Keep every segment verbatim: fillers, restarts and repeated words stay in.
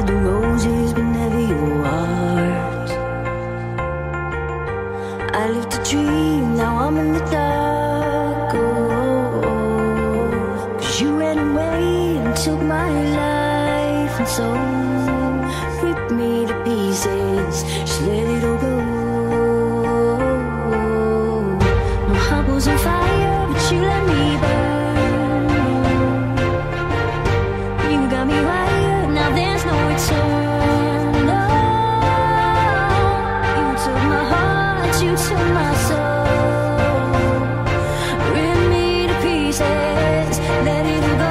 with the roses, but never your heart. I lived a dream, now I'm in the dark. Oh, 'cause you ran away and took my life, and so ripped me to pieces, just let it all go. My heart was on fire, but you let me burn. You got me wired, now there's no return. No, you took my heart, you took my soul, ripped me to pieces, let it all go.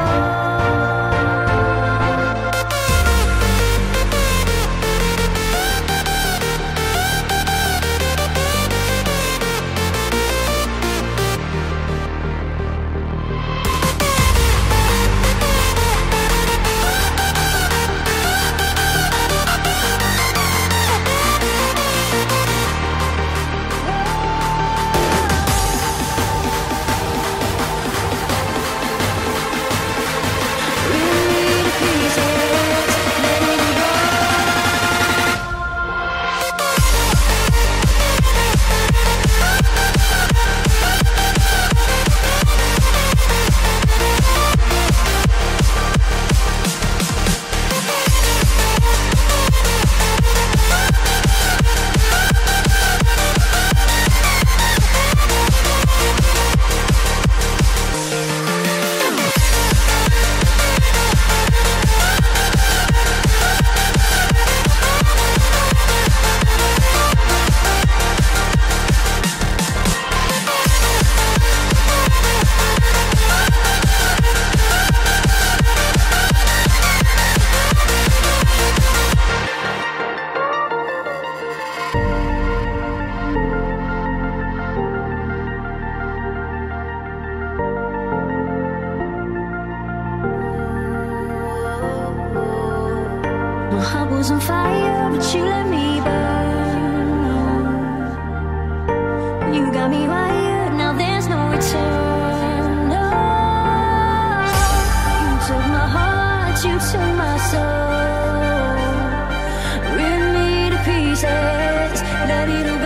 My heart was on fire, but you let me burn. You got me wired, now there's no return. No, you took my heart, you took my soul, ripped me to pieces, let it all go.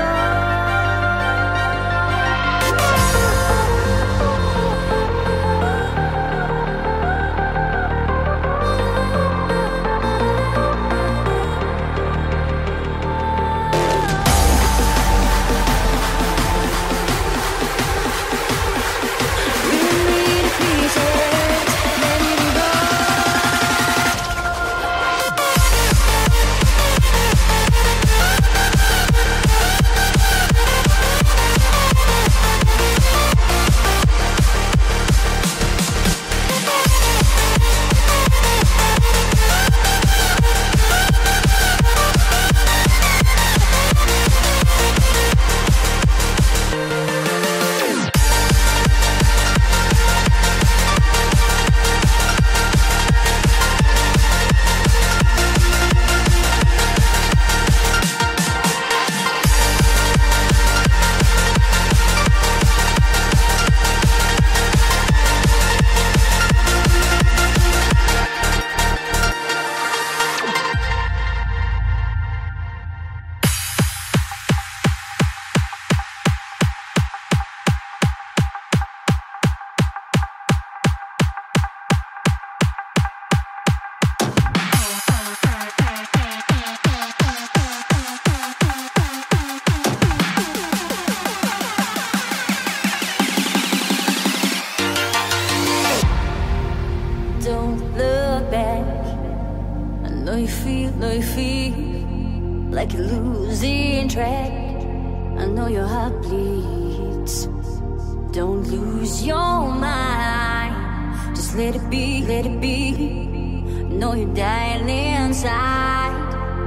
Don't look back. I know you feel, know you feel like you're losing track. I know your heart bleeds. Don't lose your mind. Just let it be, let it be. Know you're dying inside.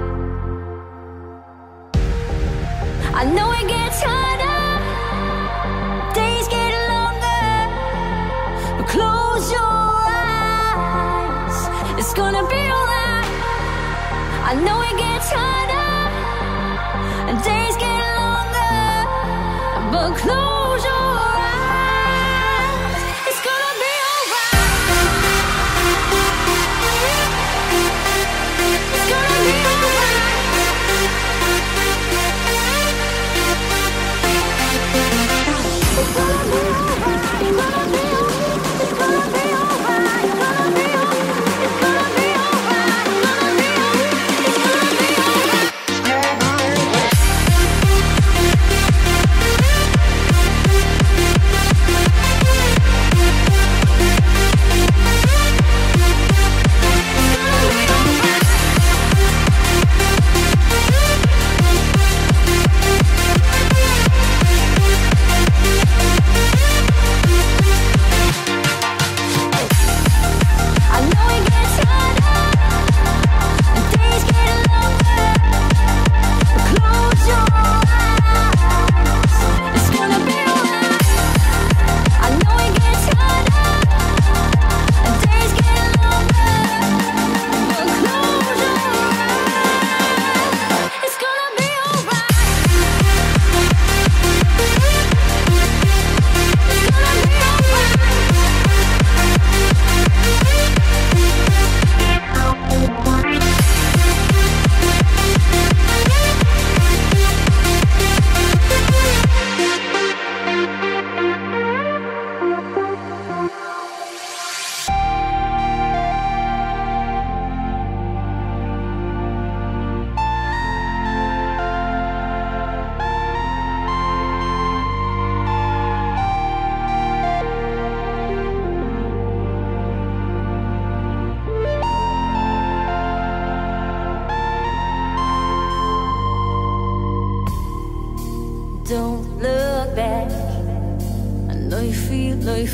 I know it gets harder, days get longer, but close your eyes, it's gonna be alright. I know it gets harder, and days get longer, but close your eyes, it's gonna be alright. It's gonna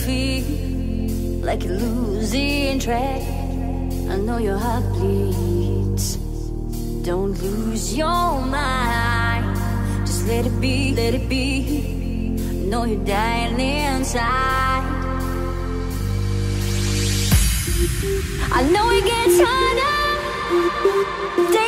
feel like you're losing track. I know your heart bleeds. Don't lose your mind. Just let it be, let it be. I know you're dying inside. I know it gets harder.